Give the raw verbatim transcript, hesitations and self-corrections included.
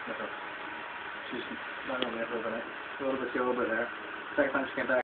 with her. She's not really interested in it. A little bit here, a little bit there. Second time she came back.